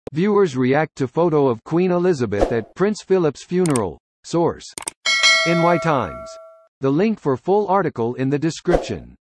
Viewers react to photo of Queen Elizabeth at Prince Philip's funeral. Source: NY Times. The link for full article in the description.